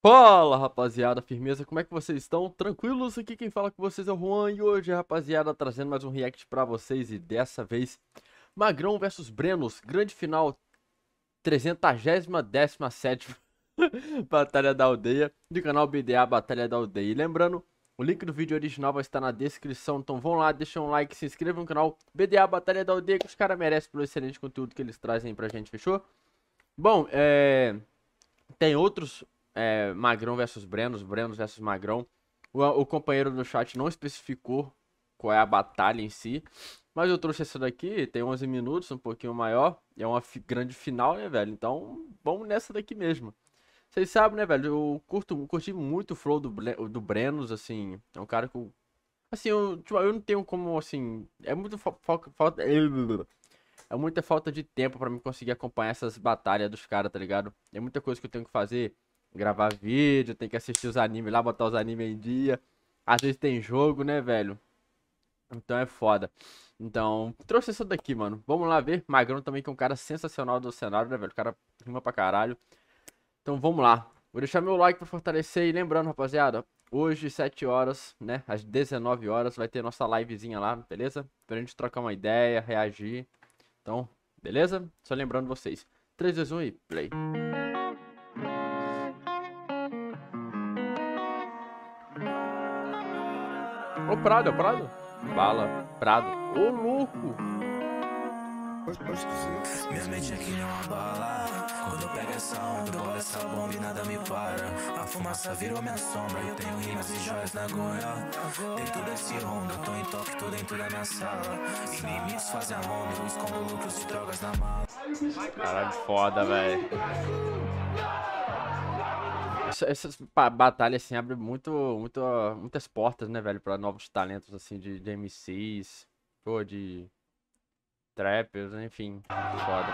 Fala, rapaziada, firmeza, como é que vocês estão? Tranquilos? Aqui quem fala com vocês é o Juan e hoje, rapaziada, trazendo mais um react pra vocês e dessa vez Magrão versus Brenos, grande final, 317ª Batalha da Aldeia, do canal BDA Batalha da Aldeia. E lembrando, o link do vídeo original vai estar na descrição, então vão lá, deixam um like, se inscrevam no canal BDA Batalha da Aldeia, que os caras merecem pelo excelente conteúdo que eles trazem pra gente, fechou? Bom, tem outros... Magrão versus Brenos, Brenos versus Magrão. O companheiro no chat não especificou qual é a batalha em si, mas eu trouxe essa daqui, tem 11 minutos, um pouquinho maior, e é uma grande final, né, velho? Então, vamos nessa daqui mesmo. Vocês sabem, né, velho? Eu curti muito o flow do Brenos, assim, é um cara que eu... Assim, eu não tenho como, assim, é muito falta... É muita falta de tempo pra mim conseguir acompanhar essas batalhas dos caras, tá ligado? É muita coisa que eu tenho que fazer. Gravar vídeo, tem que assistir os animes lá, botar os animes em dia. Às vezes tem jogo, né, velho? Então é foda. Então, trouxe essa daqui, mano. Vamos lá ver. Magrão também, que é um cara sensacional do cenário, né, velho? O cara rima pra caralho. Então vamos lá. Vou deixar meu like pra fortalecer. E lembrando, rapaziada, hoje, 7 horas, né? Às 19 horas, vai ter nossa livezinha lá, beleza? Pra gente trocar uma ideia, reagir. Então, beleza? Só lembrando vocês. 3, 2, 1 e play. Ô, Prado, é o Prado? Bala, Prado. Ô, louco! Minha mente é que nem uma bala. Quando eu pego essa onda, eu bolo essa bomba e nada me para. A fumaça virou minha sombra. Eu tenho rimas e joias na goela. Dentro desse ronda, eu tô em toque, tô dentro da minha sala. Inimigos fazem a ronda, eu escondo lucros de drogas na mala. Caralho, foda, velho. Essas batalhas, assim, abrem muitas portas, né, velho, pra novos talentos, assim, de MCs, pô, de trappers, enfim, foda.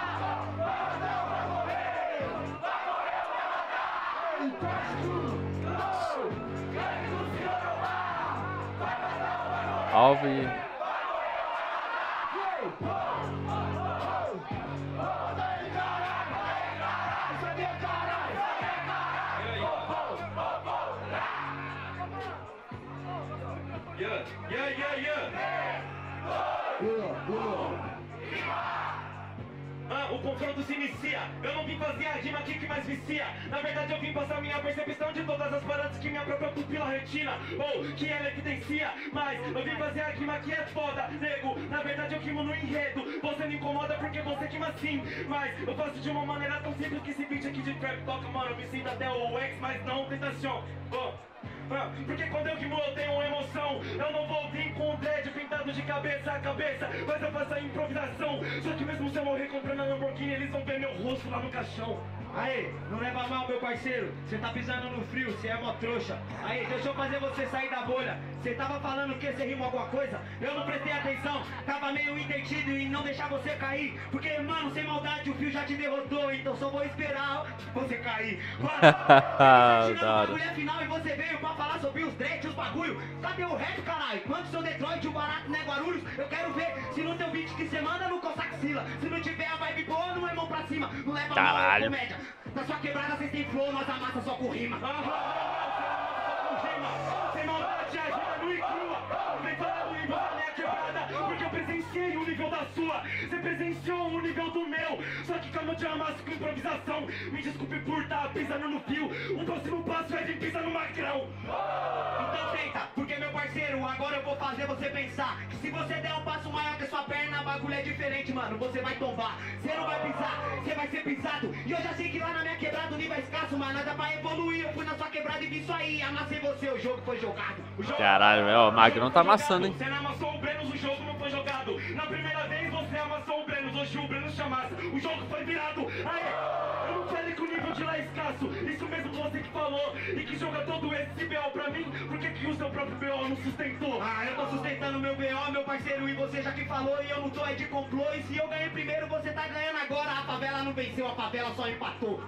Alve. O confronto se inicia. Eu não vim fazer a rima aqui que mais vicia. Na verdade eu vim passar minha percepção de todas as paradas que minha própria pupila retina, ou que ela evidencia. Mas eu vim fazer a rima que é foda, nego. Na verdade eu rimo no enredo. Você me incomoda porque você rima assim, mas eu faço de uma maneira tão simples que esse beat aqui de trap toca, mano. Eu me sinto até o ex, mas não tentação. Porque quando eu rimo eu tenho emoção. Eu não vou vir com o dread pintado de cabeça a cabeça, mas eu faço a improvisação. Só que mesmo se eu morrer comprando a Lamborghini, eles vão ver meu rosto lá no caixão. Aí, não leva mal, meu parceiro. Você tá pisando no frio, você é mó trouxa. Aí, deixa eu fazer você sair da bolha. Você tava falando que você rimou alguma coisa? Eu não prestei atenção, tava meio entendido em não deixar você cair. Porque, mano, sem maldade o fio já te derrotou, então só vou esperar você cair. Mano, a mulher final e você veio pra falar sobre os dreads, os bagulho. Cadê o rap, caralho? Manda o seu Detroit, o barato, né, Guarulhos? Eu quero ver se no teu beat que você manda não coça axila. Se não tiver a vibe boa, não é mão pra cima. Não leva mal, é comédia. Na sua quebrada vocês têm flow, nós amassa só com rima. Sem maldade, a rima nua e crua. Vem falar do nível da minha quebrada, porque eu presenciei o nível da sua. Você presenciou o nível do meu. Só que como eu te amasso com improvisação, me desculpe por estar pisando no fio. O próximo passo é vir pisar no Magrão. Então tenta, porque meu parceiro, agora eu vou fazer você pensar que se você der um passo maior que a sua perna, o bagulho é diferente, mano, você vai tombar. Você não vai pisar, você vai ser pisado. E eu já sei que lá na minha quebrada o nível é escasso, mas nada pra evoluir. Eu fui na sua quebrada e vi isso aí, amassei você, o jogo foi jogado. Caralho, velho, o Magrão tá amassando, hein? Você não amassou o Brenos, o jogo não foi jogado. Na primeira vez você amassou o Brenos, hoje o Brenos chamasse, o jogo foi virado. Aí, eu não falei que o nível de lá é escasso, isso mesmo você que falou. E que joga todo esse BO pra mim, por que o seu próprio BO não sustentou? Ah, eu tô sustentando meu BO, meu parceiro, e você já que falou, e eu não tô é de complô. E se eu ganhei primeiro, você tá ganhando agora. A favela não venceu, a favela só empatou.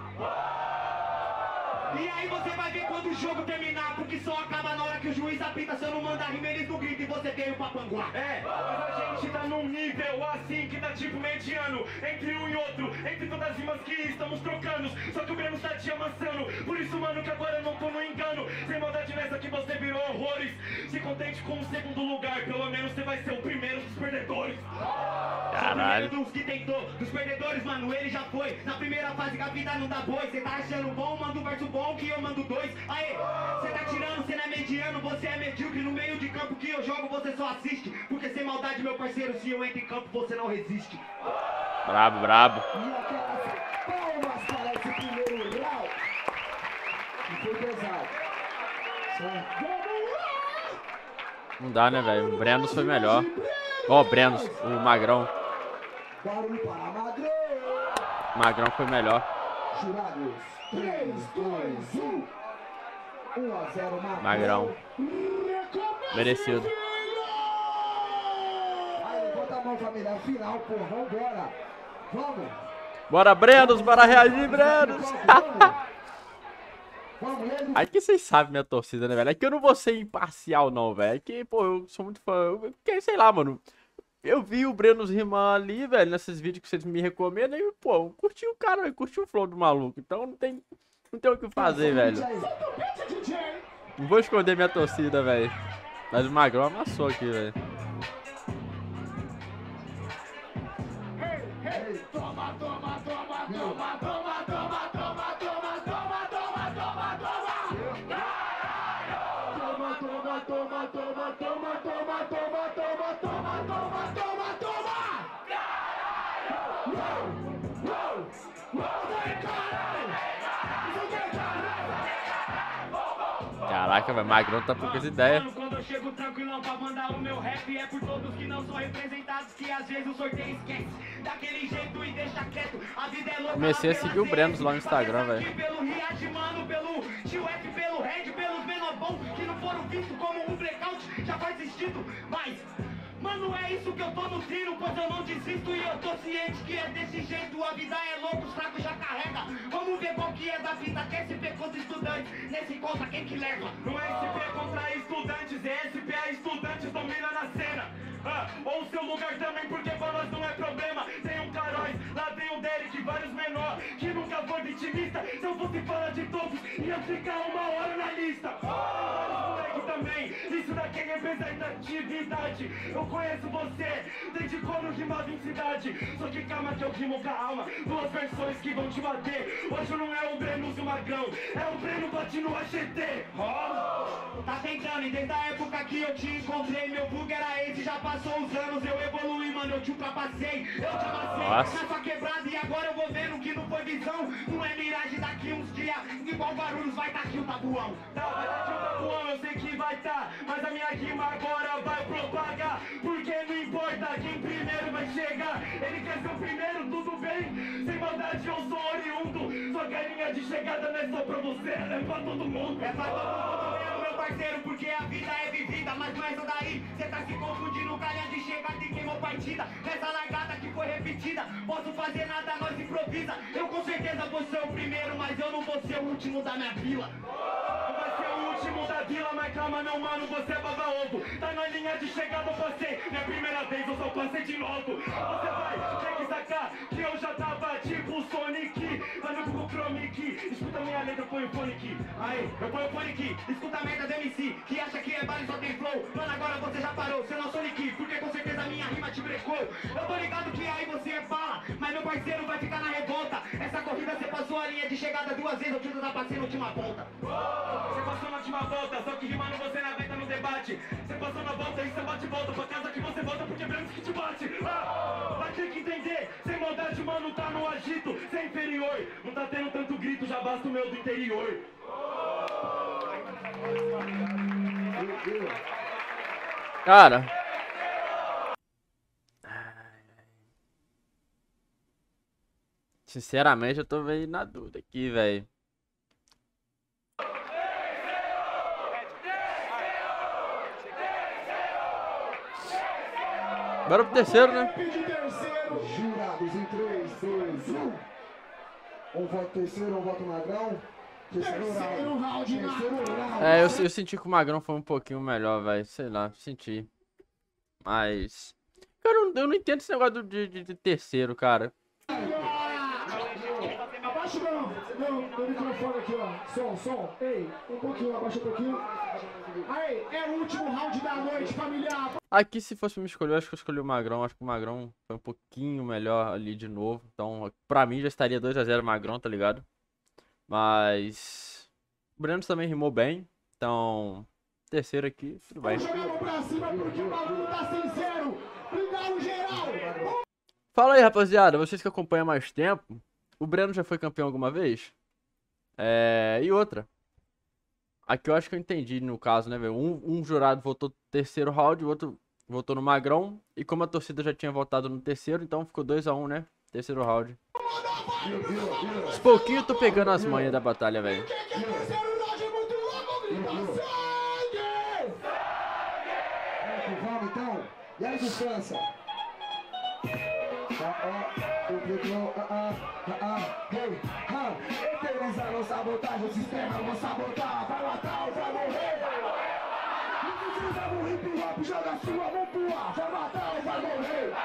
E aí você vai ver quando o jogo terminar, porque só acaba na hora que o juiz apita. Se eu não mandar rima, eles não gritam e você veio pra panguar. Mas a gente tá num nível assim que tá tipo mediano entre um e outro, entre todas as rimas que estamos trocando. Só que o Breno tá te amassando, por isso, mano, que agora eu não tô horrores. Se contente com o segundo lugar, pelo menos você vai ser o primeiro dos perdedores. Caralho. O primeiro dos que tentou, dos perdedores, mano, ele já foi. Na primeira fase que a vida não dá boi. Cê tá achando bom, manda um verso bom que eu mando dois. Aê, cê tá tirando, cê não é mediano, você é medíocre. No meio de campo que eu jogo, você só assiste. Porque sem maldade, meu parceiro, se eu entro em campo, você não resiste. Brabo, brabo. E aquelas palmas para esse primeiro round. E foi pesado. Não dá, né, velho? O Brenos foi melhor. Ó, o Brenos, o Magrão. Barulho para Magrão. O Magrão foi melhor. Jurados. 3, 2, 1. 1-0 Magrão. Merecido. Aí, levanta a mão, família. Final, pô. Vambora. Vamos. Bora, Brenos, bora reagir, Brenos. Vamos, Leandro. Aí que vocês sabem minha torcida, né, velho? É que eu não vou ser imparcial, não, velho. É que, pô, eu sou muito fã. Porque, sei lá, mano. Eu vi o Brenos rimar ali, velho, nesses vídeos que vocês me recomendam. E, pô, eu curti o cara, eu curti o flow do maluco. Então não tem o que fazer, velho. Não vou esconder minha torcida, velho. Mas o Magrão amassou aqui, velho. Toma, toma, toma, toma, toma, toma, toma, toma, toma, toma, toma, toma. Toma, toma, toma, toma, toma, toma, toma, toma, toma, toma, toma, toma. Caraca, velho, Magrão tá com poucas ideias. Mano, quando eu chego tranquilão pra mandar o meu rap, é por todos que não são representados, que às vezes o sorteio esquece. Daquele jeito e deixa quieto, a vida é louca. Comecei a seguir o Brenos lá no Instagram, velho. Pelo Riad, mano, pelo Tio F, pelo Red, pelos menor bom, que não foram vistos como um blackout, já faz sentido, mas... Mano, é isso que eu tô nutrindo, pois eu não desisto e eu tô ciente que é desse jeito. A vida é louca, os fracos já carrega. Vamos ver qual que é da vida, que é SP contra estudantes. Nesse conta, quem que leva? Não é SP contra estudantes, é SP a estudantes domina na cena. Ou seu lugar também, porque pra nós não é problema. Tem um Caróis, lá tem o Derek, vários menor, que nunca foi vitimista. Se eu fosse falar de todos, ia ficar uma hora na lista. Vários moleque também, isso daqui é representatividade. Eu conheço você, desde quando rimava em cidade. Só que calma que eu rimo com a alma, duas versões que vão te bater. Hoje não é o Brenos e o Magrão, é o Breno bate no AGT. Tá tentando, e desde a época que eu te encontrei, meu bug era esse, já passou os anos, eu evoluí, mano, eu te ultrapassei, eu te amassei na sua quebrada e agora eu vou vendo que não foi visão, não é miragem daqui uns dias, igual Guarulhos vai tá aqui o tabuão. Tá, vai tá aqui o tabuão, eu sei que vai tá, mas a minha rima agora vai propagar, porque não importa quem primeiro vai chegar, ele quer ser o primeiro, tudo bem, sem maldade eu sou oriundo, só que a linha de chegada não é só pra você, é pra todo mundo. É pra todo mundo mesmo, meu parceiro, porque a vida é vivida, mas não é isso daí, cê tá se confundindo, calha de chegada e queimou partida, nessa largada que foi repetida, posso fazer nada, nós improvisa, eu com certeza vou ser o primeiro, mas eu não vou ser o último da minha vila. Não vai ser o último da vila, mas calma meu mano, você é baba-ovo, tá na linha de chegada, eu passei, minha primeira vez eu só passei de novo, você vai ter que sacar, que eu já tava tipo Sonic, vai no Google Chrome aqui, escuta minha letra, põe o fone aqui, Aí, eu ponho o fone aqui, escuta a merda do MC, que acha que é baile só tem flow, mano agora você já parou, você não Sonic, porque com certeza a minha rima te brecou, eu tô ligado que aí você é bala, mas meu parceiro vai ficar na revolta, essa corrida você passou a linha de chegada 2 vezes, eu te ultrapassei na última ponta. Você passou na última volta, só que rimando você não aguenta no debate, você passou na volta e você bate e volta, pra casa que você volta porque Brenos que te bate, vai ter que entender, sem maldade mano tá no agito, você é inferior, não tá tendo tanto grito, já basta o meu do interior. Cara. Sinceramente, eu tô meio na dúvida aqui, velho. Bora pro terceiro, né? Jurados em 3, 2, 1. Um voto terceiro, um voto Magrão. Terceiro round. Terceiro round. É, eu senti que o Magrão foi um pouquinho melhor, velho. Sei lá, senti. Mas... Cara, eu não entendo esse negócio de terceiro, cara. Abaixa o mão. No microfone aqui, ó. Som. Ei, um pouquinho, abaixa um pouquinho. Aí, é o último round da noite, familiar. Aqui, se fosse me escolher, eu acho que eu escolhi o Magrão. Acho que o Magrão foi um pouquinho melhor ali de novo. Então, pra mim, já estaria 2 a 0 Magrão, tá ligado? Mas... o Breno também rimou bem. Então, terceiro aqui, tudo bem. Jogamos pra cima porque o bagulho tá sincero. Obrigado, geral. Fala aí, rapaziada. Vocês que acompanham há mais tempo, o Breno já foi campeão alguma vez? E outra. Aqui eu acho que eu entendi no caso, né, velho? Um jurado votou no terceiro round, o outro votou no Magrão. E como a torcida já tinha votado no terceiro, então ficou 2 a 1, né? Terceiro round. Aos pouquinho eu tô pegando as manhas da batalha, velho. Vamos então. E aí, distância? Eternizando sabotagem, o sistema vou sabotar. Vai matar ou vai morrer? Não precisa do hip hop, joga sua mão pro ar. Vai matar ou vai morrer?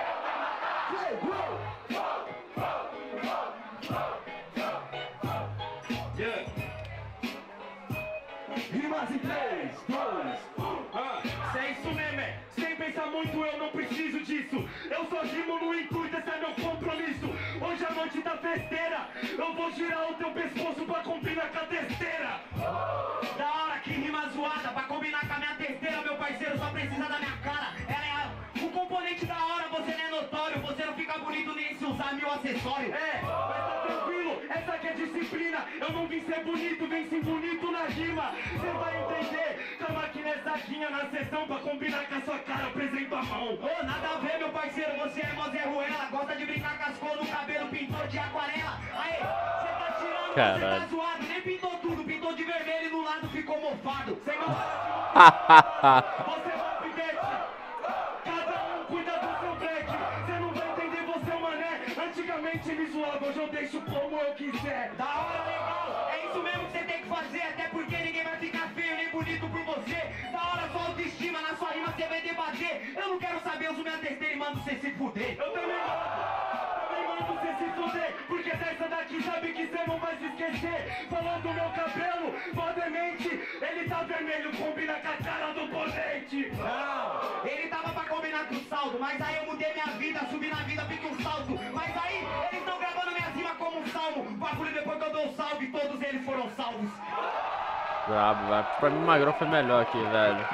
Rimas em 3, 2, 1. Se é isso mesmo, sem pensar muito eu não preciso disso. Eu só rimo no intuito, esse é meu compromisso. Hoje a noite tá festeira, eu vou girar o teu pescoço pra combinar com a testeira. Da hora, que rima zoada, pra combinar com a minha testeira, meu parceiro, só precisa da minha cara. Ela é o componente da hora, você não é notório, você não fica bonito nem se usar mil acessórios. Mas tá tranquilo, essa aqui é disciplina. Eu não vim ser bonito, vim ser bonito na rima. Cê vai entender, tamo aqui nessa guinha na sessão pra combinar com a sua cara, apresento a mão. Ô, nada a ver, meu parceiro, você é mó Zé Ruela, gosta de brincar com as cores no cabelo, pintor de aquarela. Aê, cê tá tirando, Caralho. você tá zoado, nem pintou tudo, pintou de vermelho e no lado ficou mofado. Sem não você vai pidete. Cada um cuida do seu break. Cê não vai entender, você é um mané. Antigamente me zoava, hoje eu deixo como eu quiser. Da hora, legal, é isso mesmo que você tem que fazer, até porque ninguém vai ficar feio nem bonito por você. Da hora, sua autoestima, na sua rima você vai debater. Eu não quero saber, uso minha testeira e mando você se fuder. Eu também mando você se fuder. Porque dessa daqui sabe que cê não vai se esquecer. Falando do meu cabelo, podemente. Ele tá vermelho, combina com a cara do ponente. Não, ele tava pra combinar com o saldo, mas aí eu mudei minha vida, subi na vida, fiquei um salto. Mas aí, eles estão gravando minhas rimas como um salmo. Bagulho, depois que eu dou um salve, todos eles foram salvos. Brabo, velho. Pra mim o Magrão foi melhor aqui, velho.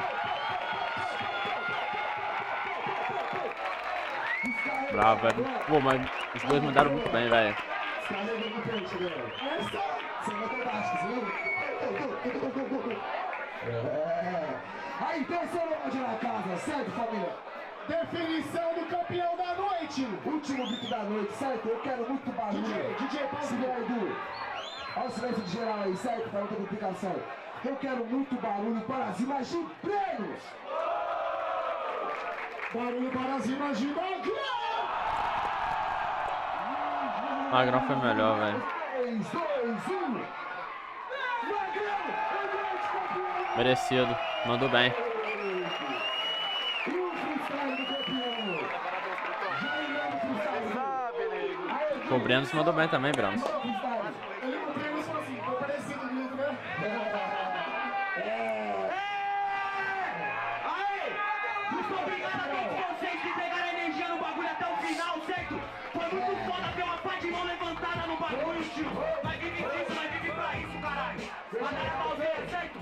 Bravo, velho. Pô, mas os dois mandaram muito bem, velho. Aí, terceiro round na casa, certo, família? Definição do campeão da noite. Último grito da noite, certo? Eu quero muito barulho. DJ, passa o Edu. Olha o silêncio de geral aí, certo? Para não ter complicação. Eu quero muito barulho para as rimas de prêmios. Barulho para as rimas de Magrão. Magrão foi melhor, velho. 3, 2, 1. Magrão, é o grande campeão. Merecido. Mandou bem. E o freestyle do campeão. Jairão freestyle. Pô, o Breno se mandou bem também, Breno. Ele não tem isso assim, ficou parecido comigo, né? Muito obrigado a todos vocês que pegaram energia no bagulho até o final, certo? Foi muito foda ver uma pá de mão levantada no bagulho, tio. Nós vive disso, nós vive pra isso, caralho. Batalha Palmeira, certo?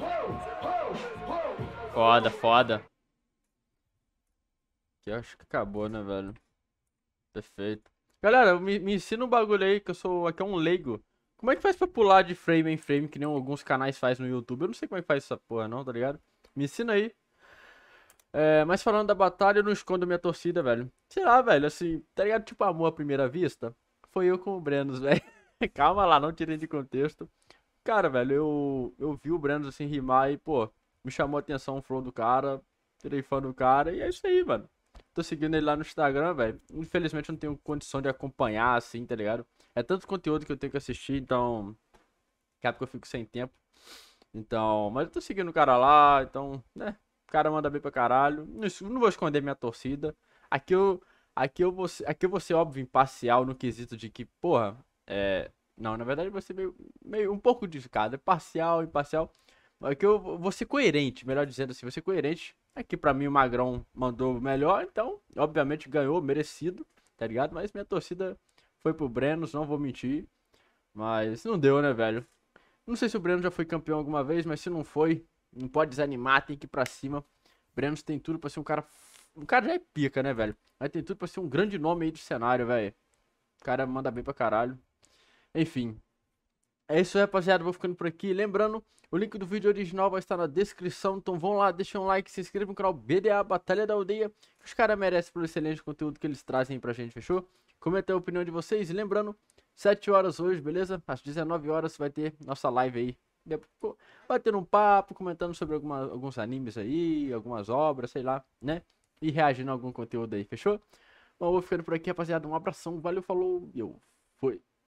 Foda, foda. Aqui eu acho que acabou, né, velho? Perfeito. Galera, me ensina um bagulho aí, que eu sou... Aqui é um leigo. Como é que faz pra pular de frame em frame, que nem alguns canais faz no YouTube? Eu não sei como é que faz essa porra não, tá ligado? Me ensina aí. Mas falando da batalha, eu não escondo minha torcida, velho. Sei lá, velho, assim, tá ligado? Tipo, amor à primeira vista. Foi eu com o Brenos, velho. Calma lá, não tirem de contexto. Cara, velho, eu vi o Brenos, assim, rimar e, pô, me chamou a atenção o flow do cara. Tirei fã do cara e é isso aí, mano. Tô seguindo ele lá no Instagram, velho. Infelizmente eu não tenho condição de acompanhar, assim, tá ligado? É tanto conteúdo que eu tenho que assistir, então... Acaba que eu fico sem tempo. Então, mas eu tô seguindo o cara lá, então, né? O cara manda bem pra caralho. Não vou esconder minha torcida. Aqui eu vou ser óbvio, imparcial no quesito de que, porra, Não, na verdade vai ser meio um pouco de cada, parcial, imparcial. É que eu vou ser coerente, melhor dizendo assim, vou ser coerente. É que pra mim o Magrão mandou melhor, então, obviamente ganhou, merecido, tá ligado? Mas minha torcida foi pro Brenos, não vou mentir. Mas não deu, né, velho? Não sei se o Breno já foi campeão alguma vez, mas se não foi, não pode desanimar, tem que ir pra cima. Brenos tem tudo pra ser um cara. O cara já é pica, né, velho? Mas tem tudo pra ser um grande nome aí do cenário, velho. O cara manda bem pra caralho. Enfim. É isso aí, rapaziada. Vou ficando por aqui. Lembrando, o link do vídeo original vai estar na descrição. Então vão lá, deixem um like, se inscrevam no canal BDA Batalha da Aldeia. Os caras merecem pelo excelente conteúdo que eles trazem aí pra gente, fechou? Comenta a opinião de vocês. E lembrando, 7 horas hoje, beleza? Às 19 horas vai ter nossa live aí. Batendo um papo, comentando sobre alguns animes aí, algumas obras, sei lá, né? E reagindo a algum conteúdo aí, fechou? Bom, eu vou ficando por aqui, rapaziada. Um abração, valeu, falou e eu fui.